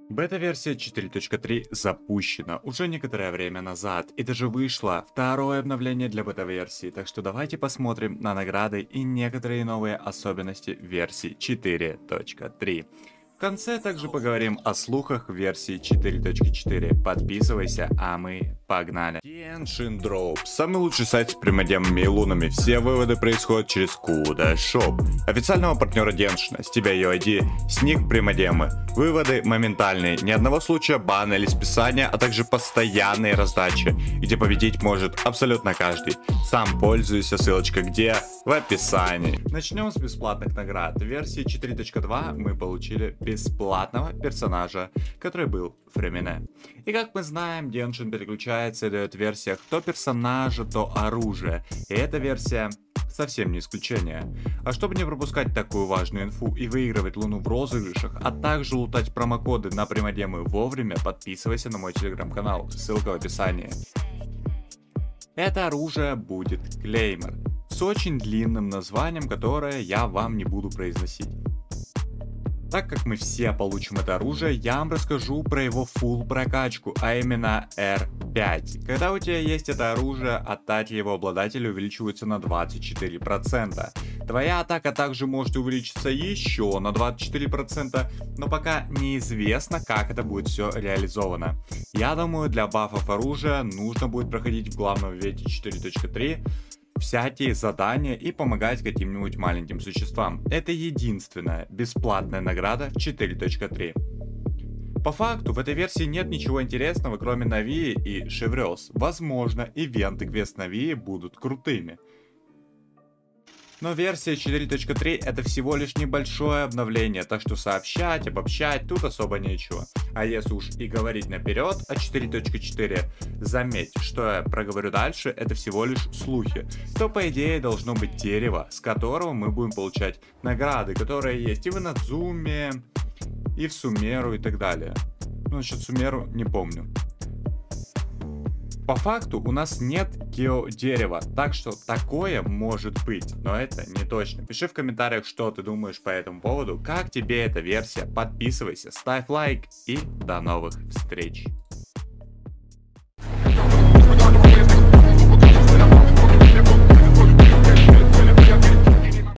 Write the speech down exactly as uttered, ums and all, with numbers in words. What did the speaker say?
Бета-версия четыре точка три запущена уже некоторое время назад, и даже вышло второе обновление для бета-версии, так что давайте посмотрим на награды и некоторые новые особенности версии четыре точка три. В конце также поговорим о слухах версии четыре точка четыре. Подписывайся, а мы погнали. Genshin Drop. Самый лучший сайт с прямодемными и лунами. Все выводы происходят через Куда Shop. Официального партнера Genshin. С тебя ю ай ди, сник прямодемы. Выводы моментальные. Ни одного случая бана или списания, а также постоянные раздачи, где победить может абсолютно каждый. Сам пользуйся, ссылочка где? В описании. Начнем с бесплатных наград. В версии четыре точка два мы получили бесплатного персонажа, который был в Фремине. И как мы знаем, Genshin переключается и дает в версиях то персонажа, то оружие. И эта версия совсем не исключение. А чтобы не пропускать такую важную инфу и выигрывать луну в розыгрышах, а также лутать промокоды на прямодемы вовремя, подписывайся на мой телеграм-канал, ссылка в описании. Это оружие будет Клеймор с очень длинным названием, которое я вам не буду произносить. Так как мы все получим это оружие, я вам расскажу про его фулл прокачку, а именно эр пять. Когда у тебя есть это оружие, атаки его обладателя увеличиваются на двадцать четыре процента. Твоя атака также может увеличиться еще на двадцать четыре процента, но пока неизвестно, как это будет все реализовано. Я думаю, для бафов оружия нужно будет проходить в главном ивенте четыре точка три всякие задания и помогать каким-нибудь маленьким существам. Это единственная бесплатная награда в четыре точка три. По факту в этой версии нет ничего интересного, кроме Навии и Шеврёз. Возможно, ивенты квест Навии будут крутыми. Но версия четыре точка три это всего лишь небольшое обновление, так что сообщать, обобщать тут особо нечего. А если уж и говорить наперед о четыре точка четыре, заметь, что я проговорю дальше, это всего лишь слухи. То по идее должно быть дерево, с которого мы будем получать награды, которые есть и в Инадзуме, и в Сумеру и так далее. Ну, насчет Сумеру не помню. По факту у нас нет геодерева, так что такое может быть, но это не точно. Пиши в комментариях, что ты думаешь по этому поводу, как тебе эта версия, подписывайся, ставь лайк и до новых встреч.